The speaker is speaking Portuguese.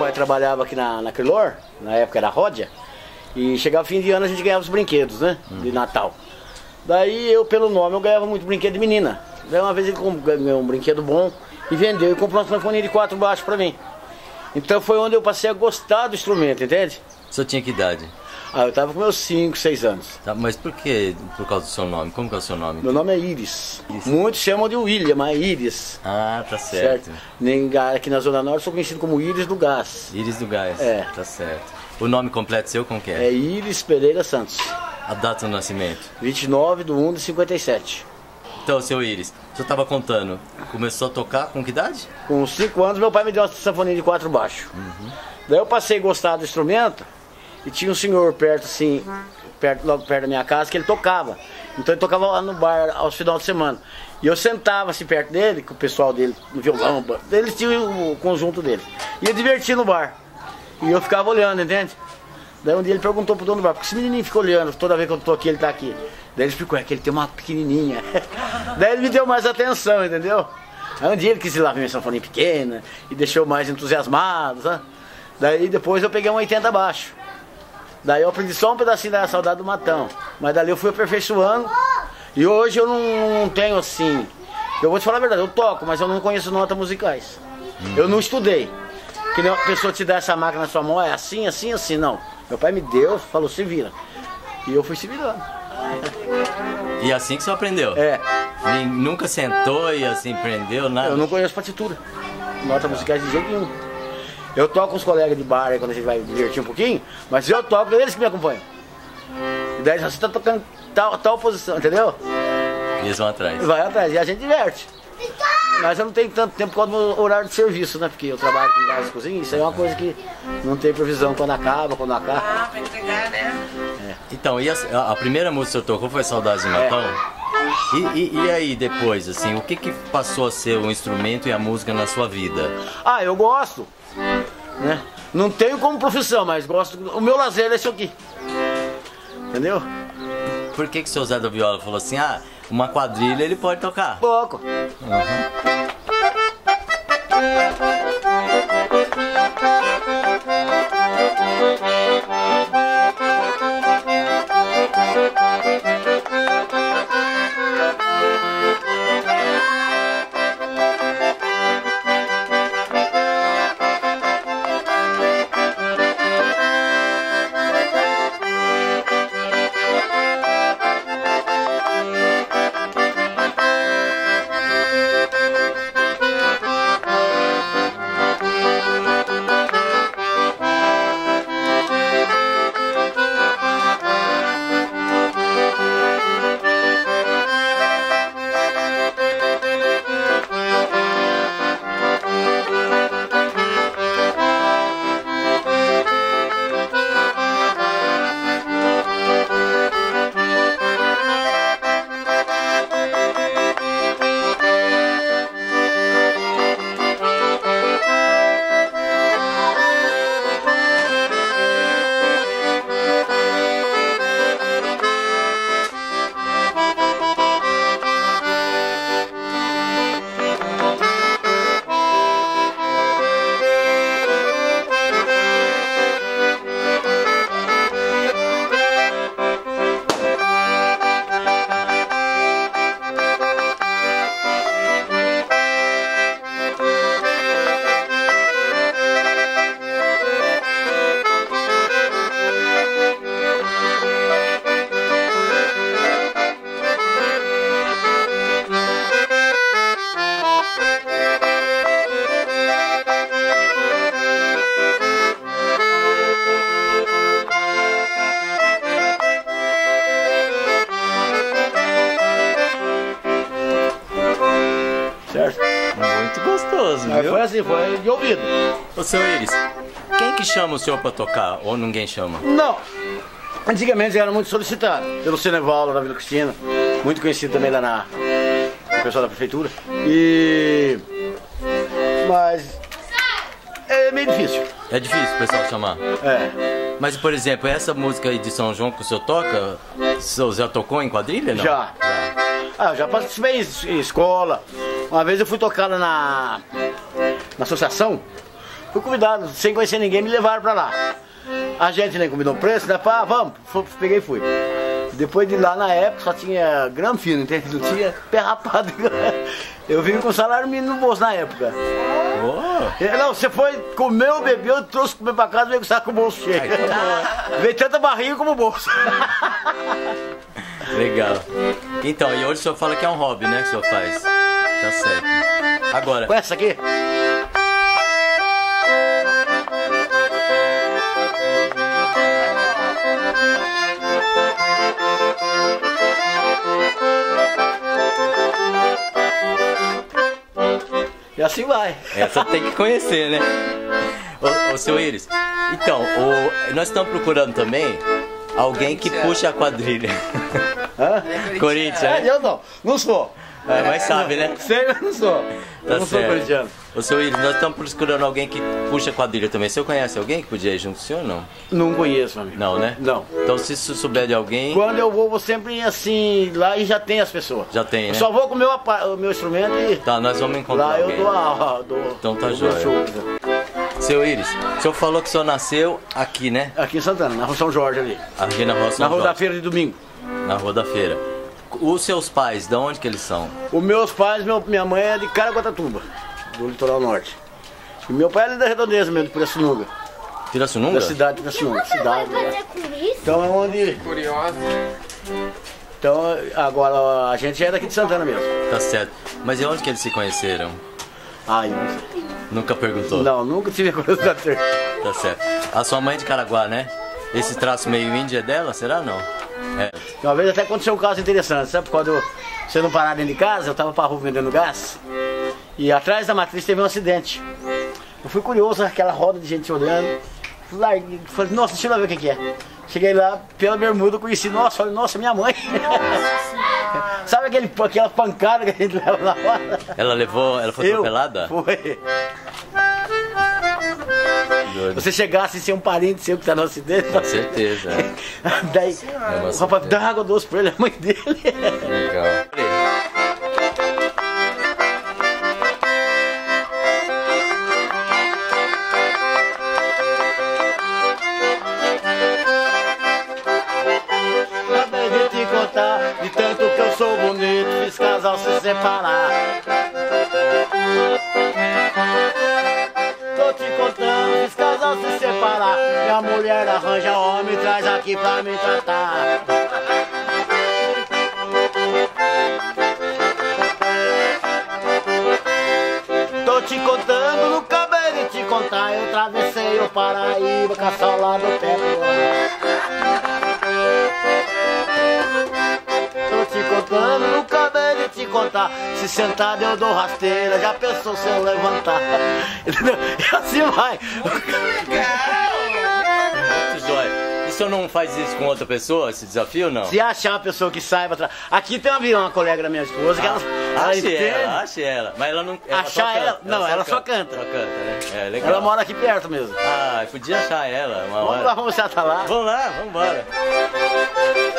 pai trabalhava aqui na Crilor, na época era Ródia, e chegava fim de ano a gente ganhava os brinquedos, né? De Natal. Daí eu, pelo nome, eu ganhava muito brinquedo de menina. Daí uma vez ele ganhou um brinquedo bom e vendeu e comprou uma sanfoninha de 4 baixos pra mim. Então foi onde eu passei a gostar do instrumento, entende? O senhor tinha que idade? Ah, eu tava com meus 5, 6 anos. Tá, mas por que? Por causa do seu nome? Como que é o seu nome? Meu nome é Iris. Muitos chamam de William, mas é Iris. Ah, tá certo. Aqui na Zona Norte sou conhecido como Iris do Gás. Iris do Gás, é. Tá certo. O nome completo seu como que é? É Iris Pereira Santos. A data do nascimento? 29/1/57. Então, seu Iris, o senhor estava contando, começou a tocar com que idade? Com 5 anos meu pai me deu uma sanfoninha de 4 baixos. Daí eu passei a gostar do instrumento e tinha um senhor perto assim, logo perto da minha casa, que ele tocava. Então ele tocava lá no bar aos finais de semana. E eu sentava assim perto dele, com o pessoal dele, no violão, eles tinham o conjunto dele. E eu divertia no bar. E eu ficava olhando, entende? Daí um dia ele perguntou pro dono do bar, porque esse menininho fica olhando, toda vez que eu tô aqui ele tá aqui. Daí ele explicou, é que ele tem uma pequenininha. Daí ele me deu mais atenção, entendeu? Aí um dia ele quis ir lá ver minha sanfoninha pequena e deixou mais entusiasmado, sabe? Daí depois eu peguei um 80 baixo. Daí eu aprendi só um pedacinho da Saudade do Matão. Mas dali eu fui aperfeiçoando. E hoje eu não tenho assim... Eu vou te falar a verdade, eu toco, mas eu não conheço notas musicais. Eu não estudei. Que nem uma pessoa te dá essa máquina na sua mão, é assim, assim, assim, não. Meu pai me deu, falou, se vira. E eu fui se virando. E assim que você aprendeu? É. Nunca sentou e assim aprendeu nada? Eu não conheço partitura. Notas musicais de jeito nenhum. Eu toco com os colegas de bar aí quando a gente vai divertir um pouquinho, mas eu toco, eles que me acompanham. E daí você tá tocando tal posição, entendeu? E eles vão atrás. Vai atrás, e a gente diverte. Mas eu não tenho tanto tempo por causa do meu horário de serviço, né? Porque eu trabalho com gás e cozinha, isso aí é uma coisa que não tem previsão quando acaba, quando acaba. Ah, pra entregar, né? É. Então, e a primeira música que você tocou foi Saudades de Matão? E aí depois, assim, o que passou a ser o instrumento e a música na sua vida? Ah, eu gosto, né? Não tenho como profissão, mas gosto. O meu lazer é isso aqui. Entendeu? Por que o seu Zé da Viola falou assim, ah, uma quadrilha ele pode tocar? Pouco. Certo? Muito gostoso, Mas viu? foi assim, foi de ouvido. Ô, seu Iris, quem que chama o senhor pra tocar? Ou ninguém chama? Não. Antigamente era muito solicitado pelo Cenevaldo da Vila Cristina, muito conhecido também lá o pessoal da prefeitura. Mas é meio difícil. É difícil o pessoal chamar. É. Mas, por exemplo, essa música aí de São João que o senhor toca, o senhor já tocou em quadrilha, não? Já. Ah, eu já participei em escola. Uma vez eu fui tocar lá na associação, Fui convidado, sem conhecer ninguém, me levaram pra lá. A gente nem combinou o preço, né? Pá, vamos, peguei e fui. Depois de lá, na época, só tinha grama fino, entende? Não tinha pé rapado. Eu vim com salário mínimo no bolso na época. Oh. Não, você foi comer ou beber, eu trouxe comer pra casa e veio com o bolso cheio. Veio tanta barriga como o bolso. Legal. Então, e hoje o senhor fala que é um hobby, né, que o senhor faz? Tá certo. Agora... Com essa aqui? E assim vai. Essa tem que conhecer, né? Ô seu Iris, então, nós estamos procurando também alguém que puxa a quadrilha. Hã? Corinthians, né? Eu não sou. Mas sabe, né? Sei, eu não sou. Eu não sou corintiano. Ô seu Iris, nós estamos procurando alguém que puxa a quadrilha também. Você conhece alguém que podia ir junto com o senhor ou não? Não conheço, amigo. Não, né? Não. Então se souber de alguém... Quando eu vou sempre assim, lá e já tem as pessoas. Já tem, né? Eu só vou com o meu instrumento e... Tá, nós vamos encontrar lá alguém. Lá eu dou então tá jóia. Seu Iris, o senhor falou que o senhor nasceu aqui, né? Aqui em Santana, na Rua São Jorge ali. Aqui na Rua São Jorge. Na Rua da Feira de domingo. Na Rua da Feira. Os seus pais, de onde que eles são? Os meus pais, minha mãe é de Caraguatatuba, do litoral norte. E meu pai é da Redondeza mesmo, de Pirassununga. Pirassununga? Da cidade de Pirassununga. Cidade, né? Então é onde... Curioso. Então, agora a gente é daqui de Santana mesmo. Tá certo. Mas e onde que eles se conheceram? Ah, eu não sei. Nunca perguntou? Não, nunca tive curiosidade. Tá certo. A sua mãe é de Caraguá, né? Esse traço meio índio é dela, será não? É. Uma vez até aconteceu um caso interessante, sabe? Quando você não parar dentro de casa, eu tava pra rua vendendo gás e atrás da matriz teve um acidente. Eu fui curioso, aquela roda de gente olhando. Larguei, falei, nossa, deixa eu ver o que é. Cheguei lá, pela bermuda, eu conheci, nossa, falei, nossa, minha mãe. Sabe aquela pancada que a gente leva na hora? Ela foi atropelada? Foi. Você chegasse e ser um parente seu que tá no acidente. Com certeza. Daí, o rapaz dá água doce pra ele, a mãe dele. Legal. Acabei de te contar, de tanto que eu sou bonito, fiz casal se separar. Tô te contando, fiz casal se separar. Minha mulher arranja homem, traz aqui pra me tratar. Tô te contando, nunca acabei de te contar. Eu atravessei o Paraíba, com a sola do pé do ar. Tô te contando, nunca acabei de te contar. Se sentado eu dou rasteira, já pensou se eu levantar? Entendeu? E assim vai. Muito jóia. E o senhor não faz isso com outra pessoa, esse desafio, não? Se achar uma pessoa que saiba... Aqui tem uma colega da minha esposa que ela Achei ela. Mas ela não... Achar ela? Não, ela só canta. Só canta, né? É, legal. Ela mora aqui perto mesmo. Ah, podia achar ela uma hora. Vamos lá, vamos ver se ela tá lá. Vamos lá, vamos embora.